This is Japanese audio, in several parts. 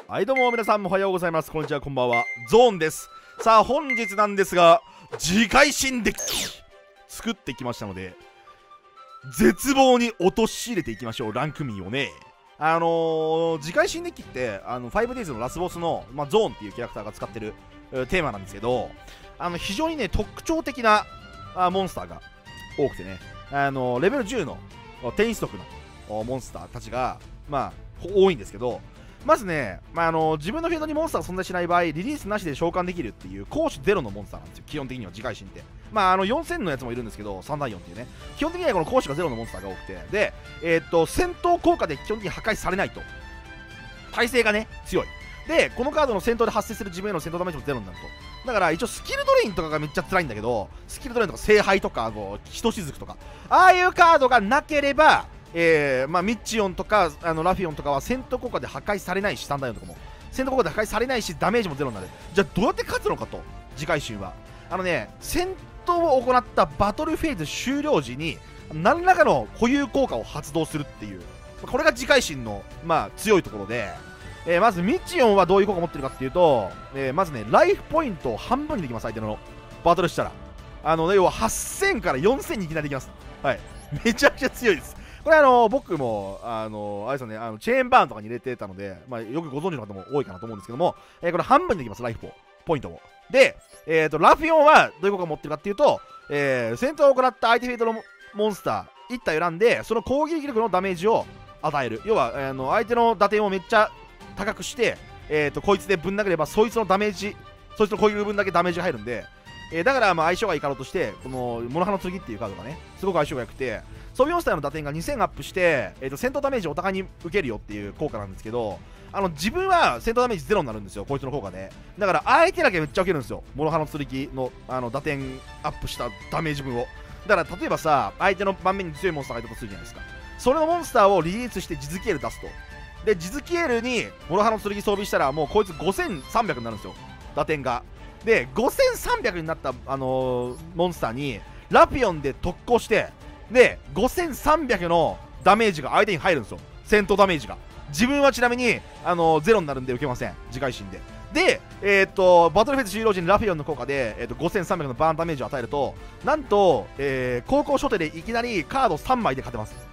はいどうも皆さんおはようございます。こんにちは、こんばんは。ゾーンです。さあ本日なんですが、次回新デッキ作ってきましたので、絶望に陥れていきましょう。ランク民をね。次回新デッキって5days のラスボスの、ゾーンっていうキャラクターが使ってるテーマなんですけど、非常にね特徴的なモンスターが多くてね、レベル10のテイストクのモンスターたちが多いんですけど、まずね、自分のフィールドにモンスターが存在しない場合、リリースなしで召喚できるっていう攻守ゼロのモンスターなんですよ。基本的には次回新って。4000のやつもいるんですけど、334っていうね、基本的にはこの攻守がゼロのモンスターが多くて、で、戦闘効果で基本的に破壊されないと。耐性がね、強い。で、このカードの戦闘で発生する自分への戦闘ダメージもゼロになると。だから一応スキルドレインとかがめっちゃ辛いんだけど、スキルドレインとか聖杯とかひとしずくとか、ああいうカードがなければ、ミッチオンとかラフィオンとかは戦闘効果で破壊されないし、スタンダーヨンとかも戦闘効果で破壊されないし、ダメージもゼロになる。じゃあどうやって勝つのかと。次回新は戦闘を行ったバトルフェーズ終了時に何らかの固有効果を発動するっていう、これが次回新の強いところで、まずミッチオンはどういう効果を持ってるかっていうと、まずねライフポイントを半分にできます。相手のバトルしたら要は8000から4000にいきなりできます。はい、めちゃくちゃ強いです。これ僕もあれですよね、チェーンバーンとかに入れてたので、よくご存知の方も多いかなと思うんですけども、これ半分にできます。ライフポイントを。で、ラフィオンはどういう効果を持ってるかっていうと、戦闘を行った相手フィールドのモンスター1体選んで、その攻撃力のダメージを与える。要は相手の打点をめっちゃ高くして、こいつでぶん殴ればそいつのダメージ、そいつの攻撃分だけダメージが入るんで、だから相性がいいカードとして、このモノハの剣っていうカードがねすごく相性が良くて、装備モンスターの打点が2000アップして、戦闘ダメージをお互いに受けるよっていう効果なんですけど、自分は戦闘ダメージゼロになるんですよ、こいつの効果で。だから相手だけめっちゃ受けるんですよ、モノハの剣の打点アップしたダメージ分を。だから例えばさ、相手の盤面に強いモンスターがいたとするじゃないですか。それのモンスターをリリースしてジズキエル出すと。でジズキエルにモノハの剣装備したら、もうこいつ5300になるんですよ、打点が。で5300になった、モンスターにラピオンで特攻して、で5300のダメージが相手に入るんですよ、戦闘ダメージが。自分はちなみにゼロになるんで受けません、次回新で。で、バトルフェーズ終了時にラフィオンの効果で、5300のバーンダメージを与えると、なんと、高校初手でいきなりカード3枚で勝てます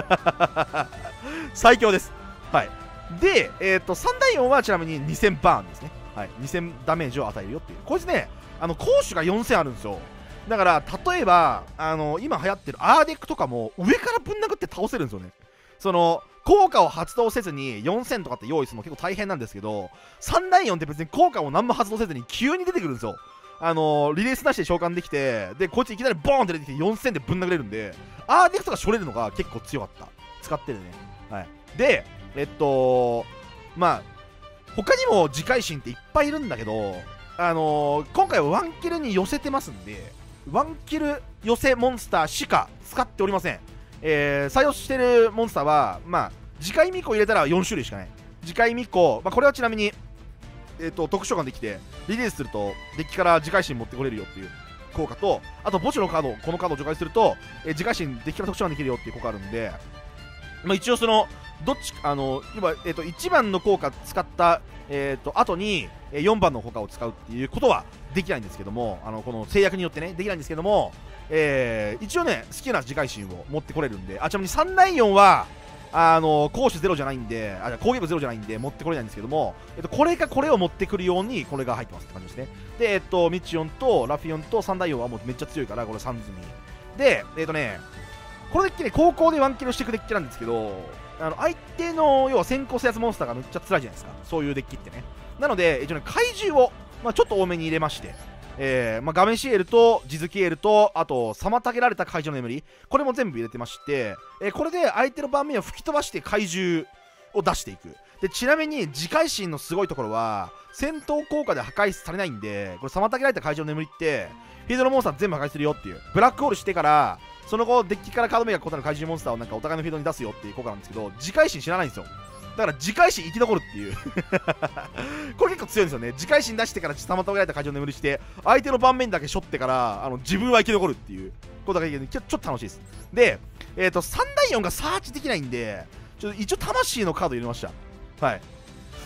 最強です。はい。で、3第4はちなみに2000バーンですね。はい、2000ダメージを与えるよっていう。こいつね、攻守が4000あるんですよ。だから例えば今流行ってるアーデックとかも上からぶん殴って倒せるんですよね。その効果を発動せずに4000とかって用意するの結構大変なんですけど、3第4って別に効果を何も発動せずに急に出てくるんですよ。リリースなしで召喚できて、でこいついきなりボーンって出てきて4000でぶん殴れるんで、アーデックとかしょれるのが結構強かった。使ってるね。はい。で他にも次回新っていっぱいいるんだけど、今回はワンキルに寄せてますんで、ワンキル寄せモンスターしか使っておりません。採用してるモンスターは次回ミコ入れたら4種類しかない。次回ミコ、これはちなみに特殊召喚できてリリースするとデッキから次回新持ってこれるよっていう効果と、あと墓地のカード、このカードを除外すると次回新デッキから特殊召喚できるよっていう効果あるんで、一応そのどっち今、1番の効果使った後に4番の効果を使うっていうことはできないんですけども、この制約によってねできないんですけども、一応ね好きな次回新を持ってこれるんで、ちなみに3第4は攻守ゼロじゃないんで、攻撃力ゼロじゃないんで持ってこれないんですけども、これかこれを持ってくるようにこれが入ってますって感じですね。でミッチオンとラフィオンと3第4はもうめっちゃ強いから、これ3積みで、このデッキね高校でワンキルしていくデッキなんですけど、相手の要は先行制圧モンスターがめっちゃ辛いじゃないですか、そういうデッキってね。なので一応ね怪獣を、ちょっと多めに入れまして、ガメシエルとジズキエルと、あと妨げられた怪獣の眠り、これも全部入れてまして、これで相手の盤面を吹き飛ばして怪獣を出していく。でちなみに次回新のすごいところは戦闘効果で破壊されないんで、これ妨げられた怪獣の眠りってフィールドのモンスター全部破壊するよっていう、ブラックホールしてからその後デッキからカード目が異なる怪獣モンスターをなんかお互いのフィールドに出すよっていう効果なんですけど、次回新知らないんですよ。だから次回新生き残るっていうこれ結構強いんですよね。次回新出してから妨げられた怪獣の眠りして相手の盤面だけ背負ってから自分は生き残るっていうことができるんで、ちょっと楽しいです。で、3第4がサーチできないんで、一応魂のカード入れました。はい。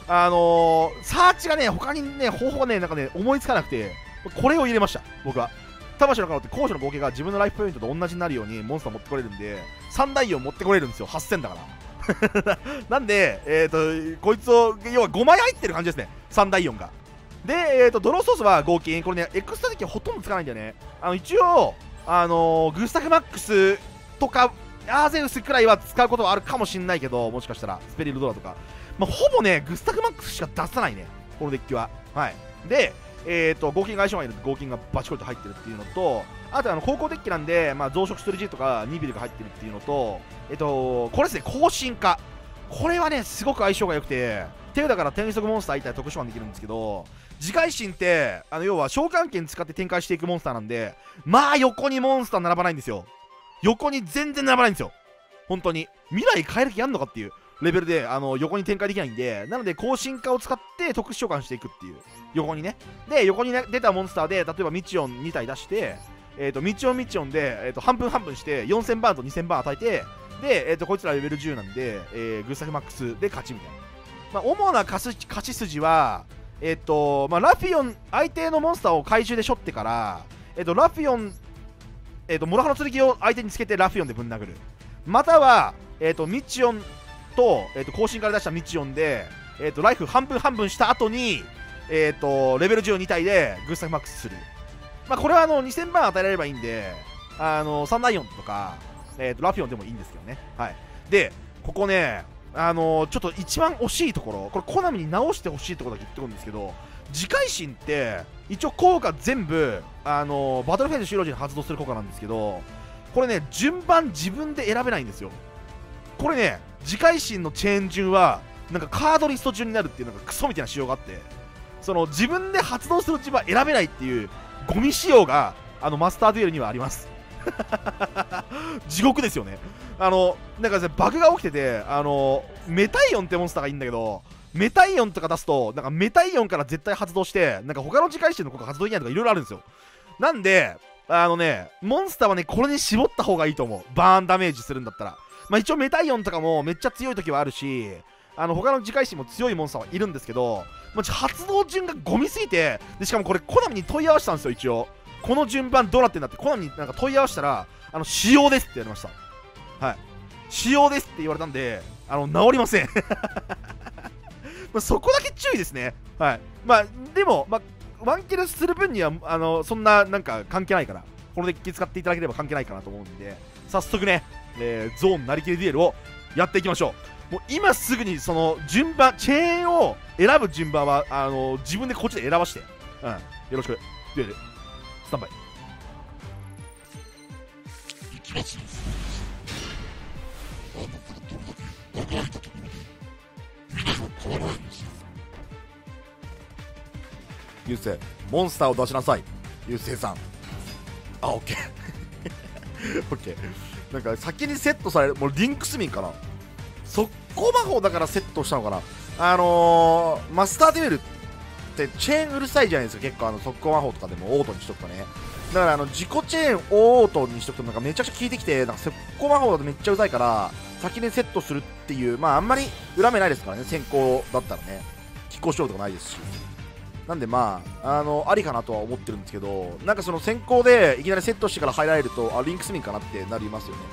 サーチがね、他にね、方法がね、なんかね、思いつかなくて、これを入れました、僕は。魂のカロって高所の合計が自分のライフポイントと同じになるようにモンスター持ってこれるんで、3ダイオン持ってこれるんですよ、8000だからなんで、こいつを要は5枚入ってる感じですね、3ダイオンが。で、ドローソースは合金、これね、エクストラ的にほとんどつかないんだよね。一応、グスタフマックスとかアーゼウスくらいは使うことはあるかもしんないけど、もしかしたらスペリルドラとか、まあ、ほぼねグスタフマックスしか出さないね、このデッキは。はい。で、合金が相性がいる合金がバチコリと入ってるっていうのと、あと高校デッキなんで、まあ、増殖ストレジーとかニビルが入ってるっていうのと、これですね、更新化。これはねすごく相性が良くて、手札から転速モンスター1体特殊版できるんですけど、自界神って要は召喚剣使って展開していくモンスターなんで、まあ横にモンスター並ばないんですよ。横に全然並ばないんですよ、本当に。未来変える気やんのかっていうレベルで横に展開できないんで、なので更新化を使って特殊召喚していくっていう、横にね。で、横に、ね、出たモンスターで、例えばミチオン2体出して、ミチオンで、半分半分して4000バーンと2000バーン与えて、で、こいつらレベル10なんで、グスタフマックスで勝ちみたいな。まあ、主な勝ち筋は、まあ、ラフィオン、相手のモンスターを怪獣でしょってから、ラフィオン、モロハの剣を相手につけてラフィオンでぶん殴る。または、ミチオンと、更新から出したミチオンで、ライフ半分半分した後に、レベル10 2体でグスタフマックスする。まあ、これは2000番与えられればいいんで、サンダイオンとか、ラフィオンでもいいんですけどね。はい。で、ここね、ちょっと一番惜しいところ、これコナミに直してほしいところだけ言ってくるんですけど、自界神って一応効果全部バトルフェーズ終了時に発動する効果なんですけど、これね順番自分で選べないんですよ。これね、自界神のチェーン順はなんかカードリスト順になるっていうなんかクソみたいな仕様があって、その自分で発動する順番選べないっていうゴミ仕様がマスターデュエルにはあります地獄ですよね。なんかね、バグが起きてて、メタイオンってモンスターがいいんだけど、メタイオンとか出すとなんかメタイオンから絶対発動して、なんか他の自界神の効果発動できないとかいろいろあるんですよ。なんでモンスターはねこれに絞った方がいいと思う。バーンダメージするんだったら、まあ一応メタイオンとかもめっちゃ強い時はあるし、他の自界神も強いモンスターはいるんですけど、まあ、発動順がゴミすぎて、でしかもこれコナミに問い合わせたんですよ。一応この順番どうなってんだってコナミになんか問い合わせたら、仕様ですって言われました。はい、仕様ですって言われたんで、治りませんまあそこだけ注意ですね。はい。まあでも、まあ、ワンキルする分にはそんななんか関係ないから、このデッキ使っていただければ関係ないかなと思うんで、早速ね、ゾーンなりきりデュエルをやっていきましょう。もう今すぐにその順番、チェーンを選ぶ順番は自分でこっちで選ばして、うん、よろしく。デュエルスタンバイ。ゆうせい、モンスターを出しなさい。ゆうせいさん。あ、オッケーオッケー。なんか先にセットされる、もうリンクスミンかな、速攻魔法だからセットしたのかな。マスターデュエルってチェーンうるさいじゃないですか、結構速攻魔法とかでもオートにしとくとね。だから自己チェーンをオートにしとくとなんかめちゃくちゃ効いてきて、なんか速攻魔法だとめっちゃうざいから先にセットするっていう、まああんまり裏目ないですからね、先行だったらね、拮抗勝負とかないですし、なんでまあありかなとは思ってるんですけど、なんかその先行でいきなりセットしてから入られると、あ、リンクスミンかなってなりますよね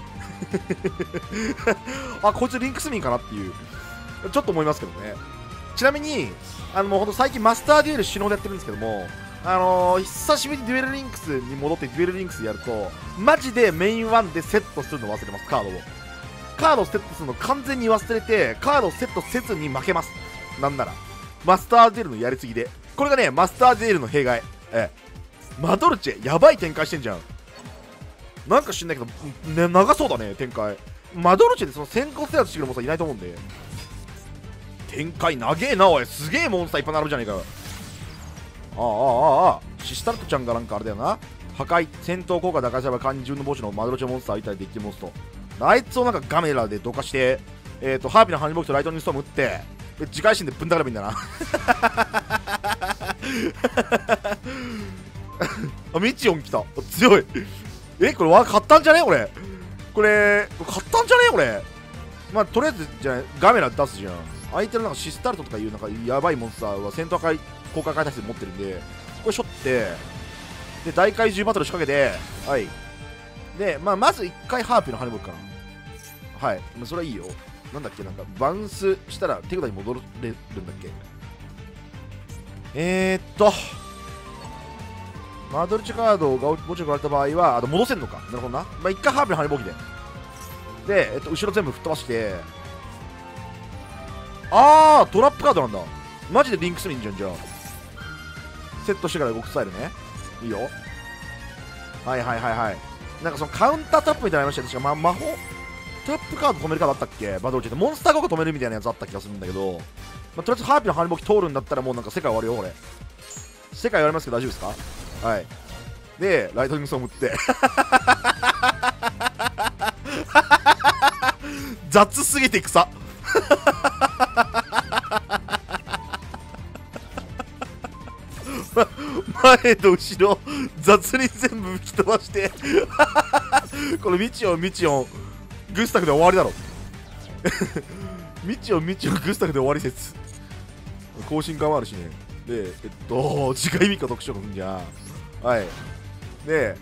あ、こいつリンクスミンかなっていうちょっと思いますけどね。ちなみにもうほんと最近マスターデュエル死ぬほどやってるんですけども、久しぶりにデュエルリンクスに戻ってデュエルリンクスやるとマジでメイン1でセットするの忘れます。カードをセットするの完全に忘れて、カードをセットせずに負けます。なんならマスターデュエルのやりすぎで、これがねマスターデュエルの弊害。マドルチェやばい展開してんじゃん。なんか知んないけど、ね、長そうだね展開。マドルチェでその先行制圧してくるモンスターいないと思うんで、展開長えな。おい、すげえモンスターいっぱい並ぶじゃねえかよ。シスタルトちゃんがなんかあれだよな、破壊戦闘効果打開すれば漢字の帽子のマドルチェモンスターみたいでデッキモンスター、あいつをなんかガメラでどかして、ハーピーのハニボックスとライトニングストーム打って、で自界神でぶんだからばいいんだなあ、ミチオン来た、強いこれ買ったんじゃねこれ買ったんじゃねこれ。まあとりあえずじゃあガメラ出すじゃん。 相手のなんかシスタルトとかいうなんかやばいモンスターは戦闘破壊効果破壊耐性持ってるんで、これしょってで大怪獣バトル仕掛けて、はいで、まず1回ハーピーの羽根ぼくかな。はい、それはいいよ。なんだっけ、なんかバウンスしたら手札に戻れるんだっけ。マドルチカードが墓地を取られた場合は戻せんのか。なるほどな。1回ハーピーの羽根ぼきで後ろ全部吹っ飛ばして、トラップカードなんだ。マジでリンクするんじゃん。じゃあセットしてから動くスタイルね。いいよ。はいなんかそのカウンタータップみたいなのありましたよ。確か魔法トラップカード止めるカードあったっけ。バトルチェってモンスター効果止めるみたいなやつあった気がするんだけど、とりあえずハーピーの羽根ぼき通るんだったらもうなんか世界終わるよこれ。世界終わりますけど大丈夫ですか。はい。でライトニングストーム打って雑すぎて草前と後ろ雑に全部吹き飛ばしてこのミチオングスタフで終わりだろミチオングスタフで終わり説更新感もあるしね。で次回3日特徴が来んじゃん。はいで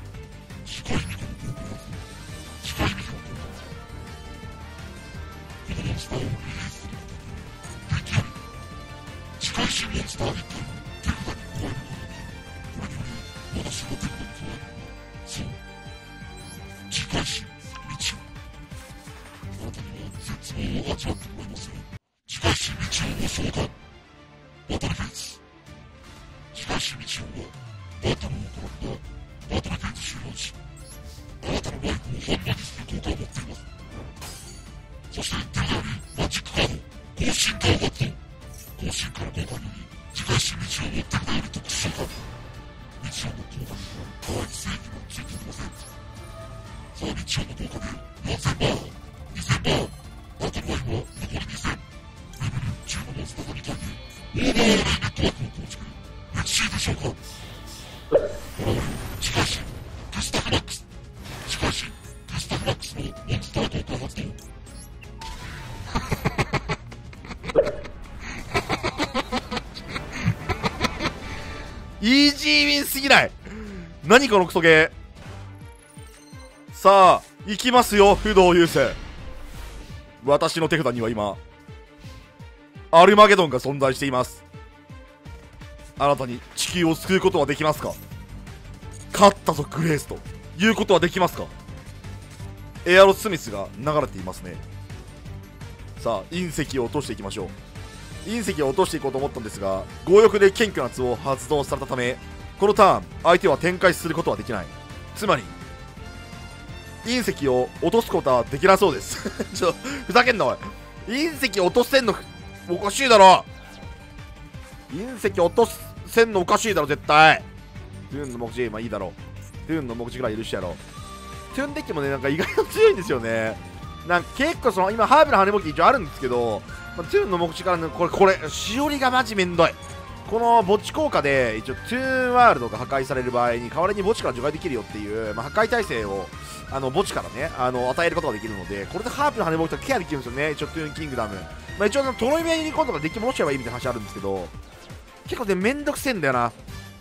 イージーウィンすぎない。何このクソゲー。さあ行きますよ不動優勢。私の手札には今アルマゲドンが存在しています。あなたに地球を救うことはできますか。勝ったぞグレースということはできますか。エアロスミスが流れていますね。さあ隕石を落としていきましょう。隕石を落としていこうと思ったんですが、強欲で謙虚な壺を発動されたため、このターン相手は展開することはできない。つまり隕石を落とすことはできなそうですふざけんなおい。隕石落とせんのおかしいだろ。隕石落とせんのおかしいだろ絶対。トゥーンの目次、まあいいだろう。トゥーンの目次ぐらい許してやろう。トゥーンデッキもねなんか意外と強いんですよね。なんか結構その今ハーブの羽根ぼき一応あるんですけど、トゥーンの目次からねこれしおりがマジめんどい。この墓地効果で一応トゥーンワールドが破壊される場合に代わりに墓地から除外できるよっていう、破壊耐性を墓地からね与えることができるので、これでハープの羽根ぼきとかケアできるんですよね。一応トゥーンキングダム、一応トロイメユニコーンとかデッキ戻しちゃえばいいみたいな話あるんですけど、結構ねめんどくせえんだよな。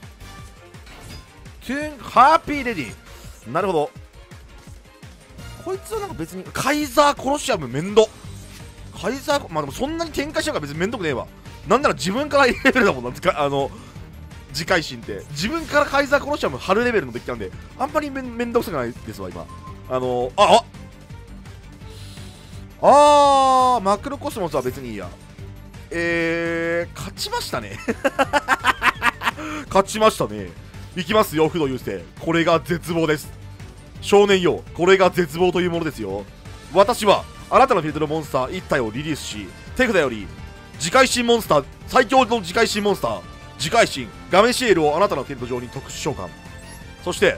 トゥーンハーピーレディー、なるほど。こいつはなんか別にカイザーコロシアムめんど。カイザーでもそんなに展開しちゃうから別にめんどくねえわ。なんなら自分から入れるだもんな。次回神って自分からカイザーコロシアム貼るレベルのデッキなんで、あんまりめんどくさくないですわ今。マクロコスモスは別にいいや。勝ちましたね勝ちましたね。いきますよ不動優勢。これが絶望です少年よ。これが絶望というものですよ。私はあなたのフィールドのモンスター1体をリリースし、手札より次回新モンスター、最強の次回新モンスター次回新ガメシエルをあなたのフィールド上に特殊召喚。そして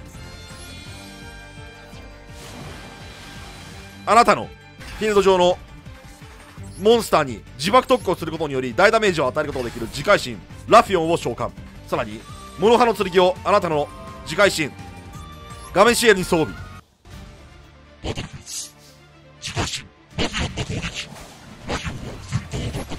あなたのフィールド上のモンスターに自爆特攻することにより大ダメージを与えることができる次回新ラフィオンを召喚。さらにモノハの剣をあなたの次回新ガメシエルに装備。バトルフェイス次回新ラフィオンの攻撃。ラフィオンを戦闘を突破。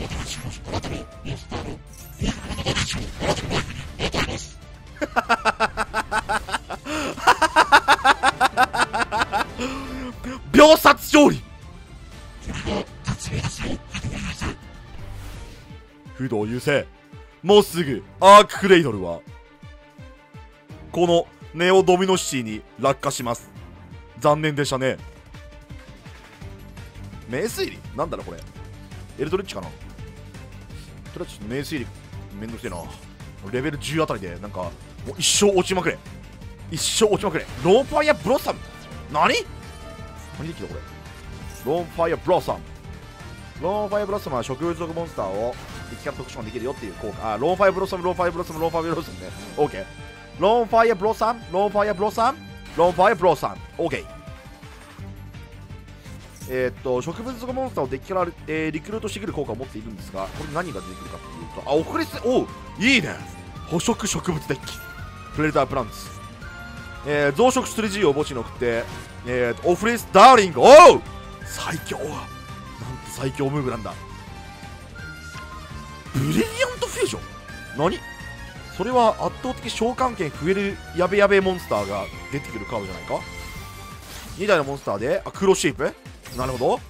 勝利。不動優勢。もうすぐアーククレイドルはこのネオドミノシティに落下します。残念でしたね。名推理なんだろこれ。エルドリッチかな。とりあえずちょっと名推理めんどくせえな。レベル10あたりでなんかもう一生落ちまくれ。一生落ちまくれ。ローンファイアブロッサム。何できたこれ。ローンファイアブロッサム。ローンファイアブロッサムは植物族モンスターをデッキキャップ特殊化できるよっていう効果。ローンファイアブロッサム、ローンファイアブロッサム、ローンファイアブロッサムね。オッケー。ローンファイアブロッサム、ローンファイアブロッサム、ローンファイアブロッサム。オッケー。植物族モンスターをデッキから、リクルートしてくる効果を持っているんですが、これ何が出てくるかっていうと、オフレス、おういいね。捕食植物デッキ。プレデタープランツ。増殖 3G を墓地に送って、オフレスダーリング。おう最強。なんて最強ムーブなんだ。ブリリアントフュージョン。何それは圧倒的召喚権増えるやべやべモンスターが出てくるカードじゃないか。2体のモンスターで、黒シェイプ。なるほど。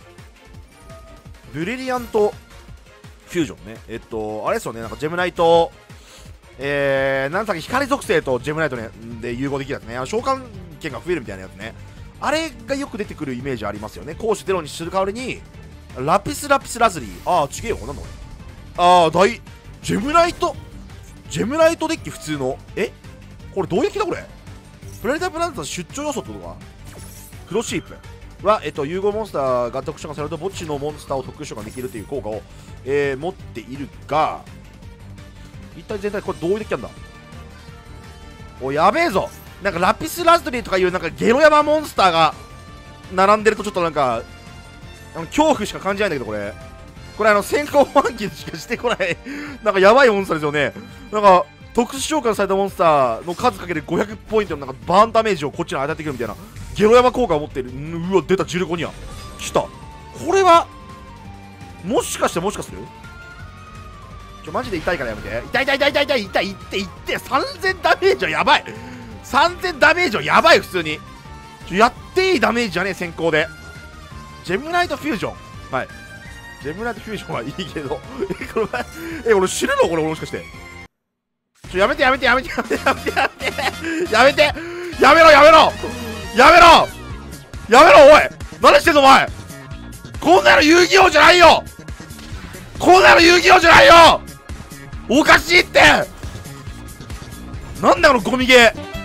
ブリリアントフュージョンね。あれですよね、なんかジェムナイト、なんだっけ、光属性とジェムナイト、ね、で融合できるやつね。召喚権が増えるみたいなやつね。あれがよく出てくるイメージありますよね。攻守ゼロにする代わりに、ラピスラピスラズリー。ああ、ちげえよ、なんだこれ。ああ、ジェムナイトデッキ普通の。これどういう気だこれ。プレデタープランツの出張要素ってことか。黒シープは、融合モンスターが特殊化されると墓地のモンスターを特殊化できるという効果を、持っているが、一体全体これどういうデッキなんだ。おやべえぞ。なんかラピスラズリーとかいうなんかゲロヤマモンスターが並んでるとちょっとなんか恐怖しか感じないんだけど、これ先行反撃しかしてこないなんかやばいモンスターですよね。なんか特殊召喚されたモンスターの数かける500ポイントのなんかバーンダメージをこっちに与えてくるみたいなゲロヤマ効果を持っている。うわ出た。ジルコニア来た。これはもしかするマジで痛いからやめて。痛い3000ダメージはやばい。3000ダメージはやばい。普通にやっていいダメージじゃねえ。先行でジェムナイトフュージョン。はい、ジェムナイトフュージョンはいいけどこれ俺知るのこれ。もしかしてやめろおい。何してんのお前。こんなの遊戯王じゃないよ。おかしいって。なんだこのゴミゲー。